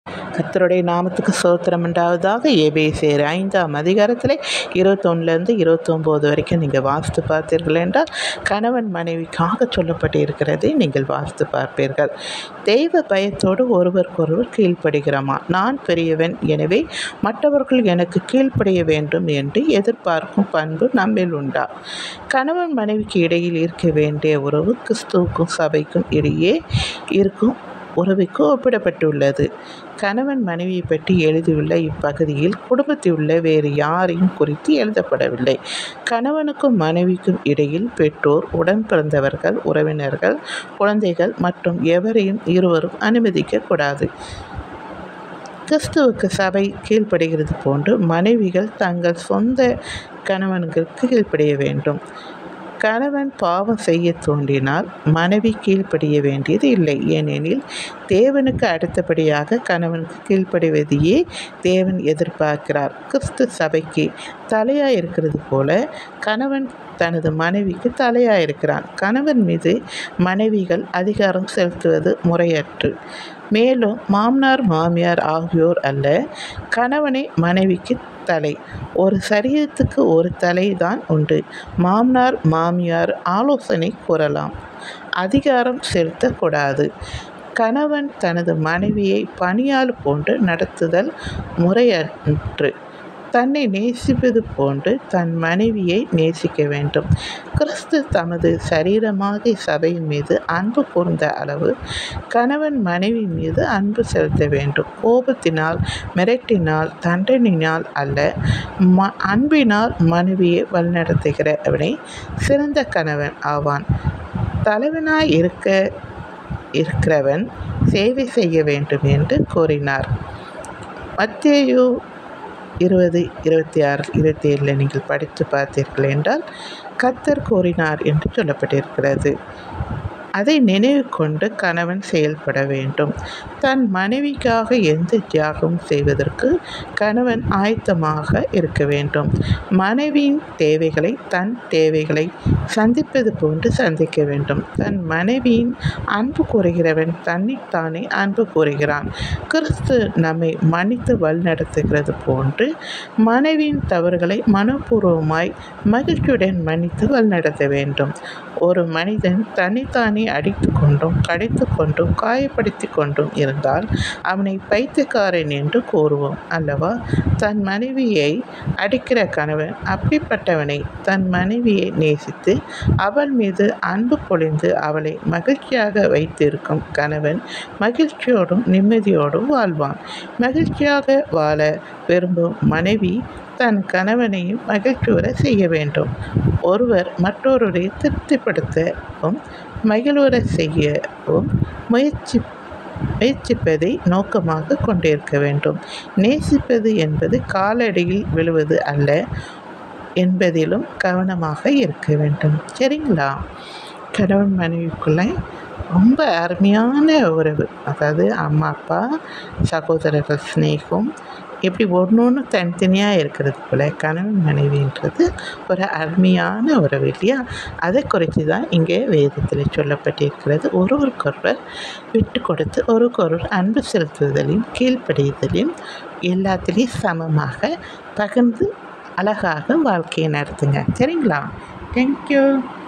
கர்த்தருடைய நாமத்துக்கு ஸ்தோத்திரம் உண்டாவதாக. எபேசியர் 5ஆம் அதிகாரத்தில் 21லேருந்து 29 வரைக்கும் நீங்கள் வாசித்து பார்த்தீர்கள் என்றால் கணவன் மனைவிக்காக சொல்லப்பட்டு இருக்கிறதை நீங்கள் வாசித்து பார்ப்பீர்கள். தெய்வ பயத்தோடு ஒருவருக்கொருவர் கீழ்ப்படுகிறோமா? நான் பெரியவன், எனவே மற்றவர்கள் எனக்கு கீழ்ப்படிய வேண்டும் என்று எதிர்பார்க்கும் பண்பு நம்மில் உண்டா? கணவன் மனைவிக்கு இடையில் இருக்க வேண்டிய உறவு கிறிஸ்துவுக்கும் சபைக்கும் இடையே இருக்கும் உறவுக்கு ஒப்பிடப்பட்டுள்ளது. கணவன் மனைவியை பற்றி எழுதியுள்ள இப்பகுதியில் குடும்பத்தில் உள்ள வேறு யாரையும் குறித்து எழுதப்படவில்லை. கணவனுக்கும் மனைவிக்கும் இடையில் பெற்றோர், உடன் பிறந்தவர்கள், உறவினர்கள், குழந்தைகள் மற்றும் எவரையும் இருவரும் அனுமதிக்க கூடாது. கிறிஸ்துவுக்கு சபை கீழ்ப்படுகிறது போன்று மனைவிகள் தங்கள் சொந்த கணவன்களுக்கு கீழ்ப்படிய வேண்டும். கணவன் பாவம் செய்ய தோன்றினால் மனைவி கீழ்ப்படிய வேண்டியது இல்லை. ஏனெனில் தேவனுக்கு அடுத்தபடியாக கணவனுக்கு கீழ்ப்படிவதையே தேவன் எதிர்பார்க்கிறார். கிறிஸ்து சபைக்கு தலையாக இருக்கிறது போல கணவன் தனது மனைவிக்கு தலையாக இருக்கிறான். கணவன் மீது மனைவிகள் அதிகாரம் செலுத்துவது முறையற்று. மேலும் மாமனார் மாமியார் ஆகியோர் அல்ல, கணவனை மனைவிக்கு தலை. ஒரு சரீரத்துக்கு ஒரு தலை தான் உண்டு. மாமனார் மாமியார் ஆலோசனை கூறலாம், அதிகாரம் செலுத்தக்கூடாது. கணவன் தனது மனைவியை பணியாள் போன்று நடத்துதல் முறையன்று. தன்னை நேசிப்பது போன்று தன் மனைவியை நேசிக்க வேண்டும். கிறிஸ்து தமது சரீரமாகிய சபையின் மீது அன்பு கூர்ந்த அளவு கணவன் மனைவி மீது அன்பு செலுத்த வேண்டும். கோபத்தினால், மிரட்டினால், தண்டனையினால் அல்ல, அன்பினால் மனைவியை வழிநடத்துகிறவனே சிறந்த கணவன் ஆவான். தலைவனாய் இருக்கிறவன் சேவை செய்ய வேண்டும் என்று கூறினார். மத்தேயு 20:26-27 நீங்கள் படித்து பார்த்தீர்கள் என்றால் கர்த்தர் கூறினார் என்று சொல்லப்பட்டிருக்கிறது. அதை நினைவு கொண்டு கணவன் செயல்பட வேண்டும். தன் மனைவிக்காக எந்த தியாகமும் செய்வதற்கு கணவன் ஆயத்தமாக இருக்க வேண்டும். மனைவியின் தேவைகளை தன் தேவைகளை சந்திப்பது போன்று சந்திக்க வேண்டும். தன் மனைவியின் அன்பு கூறுகிறவன் தன்னைத்தானே அன்பு கூறுகிறான். கிறிஸ்து நம்மை மன்னித்து வழிநடத்துகிறது போன்று மனைவியின் தவறுகளை மனப்பூர்வமாய் மகிழ்ச்சியுடன் மன்னித்து வழிநடத்த வேண்டும். ஒரு மனிதன் தன்னைத்தானே அடித்து கொண்டும் கடித்து கொண்டும் காயப்படுத்தி கொண்டும் இருந்தால் அவனை பைத்தியக்காரன் என்று கூறுவோம் அல்லவா? தன் மனைவியை அடிக்கிற கணவன் அப்படிப்பட்டவனை. தன் மனைவியை நேசித்து அவள் மீது அன்பு பொழிந்து அவளை மகிழ்ச்சியாக வைத்திருக்கும் கணவன் மகிழ்ச்சியோடும் நிம்மதியோடும் வாழ்வான். மகிழ்ச்சியாக வாழ விரும்பும் மனைவி தன் கணவனையும் மகிழ்ச்சியுற செய்ய வேண்டும். ஒருவர் மற்றொருவரை திருப்திப்படுத்தவும் மகிழ்வுற செய்யவும் முயற்சிப்பதை நோக்கமாக கொண்டிருக்க வேண்டும். நேசிப்பது என்பது காலடியில் விழுவது அல்ல என்பதிலும் கவனமாக இருக்க வேண்டும். சரிங்களா? கணவன் மனைவிக்குள்ளே ரொம்ப அருமையான உறவு, அதாவது அம்மா அப்பா சகோதரர்கள் ஸ்நேகம் இப்படி ஒன்று தனித்தனியாக இருக்கிறது போல் கணவன் மனைவின்றது ஒரு அருமையான உறவு இல்லையா? அதை குறித்து தான் இங்கே வேதத்தில் சொல்லப்பட்டிருக்கிறது. ஒருவருக்கொருவர் விட்டு கொடுத்து ஒருவருக்கொருவர் அன்பு செலுத்துவதிலையும் கீழ்ப்படிதலையும் எல்லாத்துலேயும் சமமாக பகிர்ந்து அழகாக வாழ்க்கையை நடத்துங்க. சரிங்களா? தேங்க்யூ.